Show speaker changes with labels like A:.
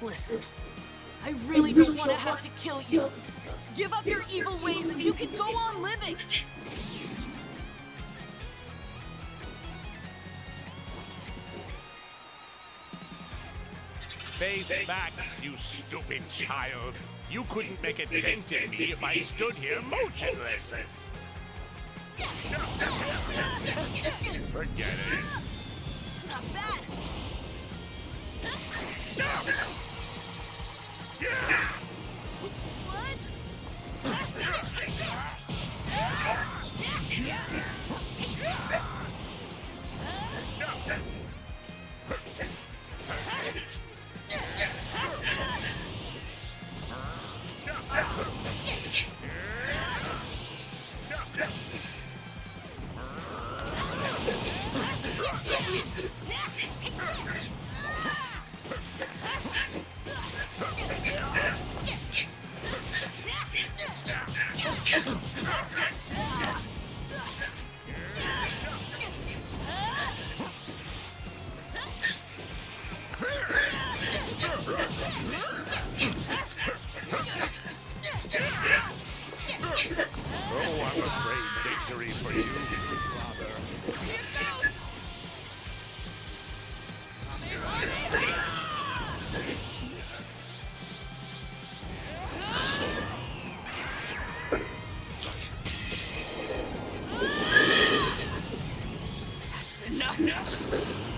A: Listen, I really don't want to have to kill you. Give up your evil ways and you can go on living.
B: Face facts, you stupid child. You couldn't make a dent in me if I stood here motionless. Forget it.
A: Not bad. What?
B: Oh, I'm afraid victory's for you, father.
A: That's enough.